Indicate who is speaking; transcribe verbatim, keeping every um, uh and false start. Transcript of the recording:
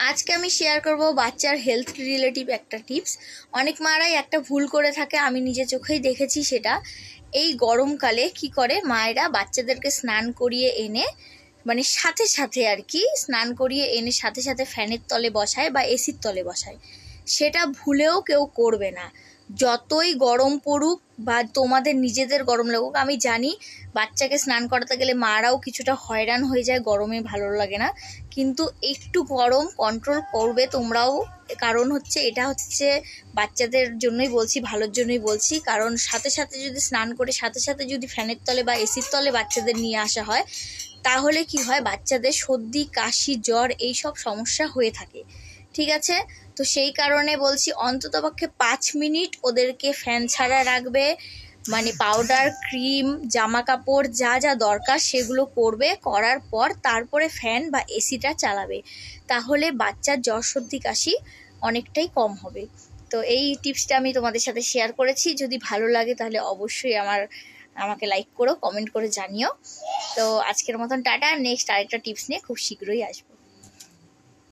Speaker 1: আজকে আমি শেয়ার করব বাচ্চার হেলথ রিলেটিভ একটা টিপস। অনেক মারাই একটা ভুল করে থাকে, আমি নিজে চোখেই দেখেছি সেটা। এই গরমকালে কি করে মায়েরা বাচ্চাদেরকে স্নান করিয়ে এনে মানে সাথে সাথে আর কি স্নান করিয়ে এনে সাথে সাথে ফ্যানের তলে বসায় বা এসির তলে বসায়। সেটা ভুলেও কেউ করবে না। যতই গরম পড়ুক বা তোমাদের নিজেদের গরম লাগুক, আমি জানি বাচ্চাকে স্নান করাতে গেলে মারাও কিছুটা হয়রান হয়ে যায়, গরমে ভালো লাগে না, কিন্তু একটু গরম কন্ট্রোল করবে তোমরাও। কারণ হচ্ছে এটা হচ্ছে বাচ্চাদের জন্যই বলছি, ভালোর জন্যই বলছি। কারণ সাথে সাথে যদি স্নান করে সাথে সাথে যদি ফ্যানের তলে বা এসির তলে বাচ্চাদের নিয়ে আসা হয়, তাহলে কি হয়, বাচ্চাদের সর্দি কাশি জ্বর এইসব সমস্যা হয়ে থাকে। ঠিক আছে, তো সেই কারণে বলছি অন্ততপক্ষে পাঁচ মিনিট ওদেরকে ফ্যান ছাড়া রাখবে। মানে পাউডার, ক্রিম, জামা কাপড় যা যা দরকার সেগুলো করবে, করার পর তারপরে ফ্যান বা এসিটা চালাবে। তাহলে বাচ্চার জ্বর সর্দি কাশি অনেকটাই কম হবে। তো এই টিপসটা আমি তোমাদের সাথে শেয়ার করেছি। যদি ভালো লাগে তাহলে অবশ্যই আমার আমাকে লাইক করো, কমেন্ট করে জানিও। তো আজকের মতন টাটা। নেক্সট আরেকটা টিপস নিয়ে খুব শীঘ্রই আসবো।